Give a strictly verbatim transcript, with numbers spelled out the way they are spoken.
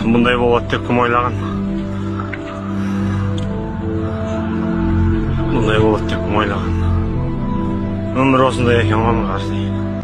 Bunday болады деп кім ойлаған? Bunday болады деп кім ойлаған? Өмір осындай екен ғой, қарсы.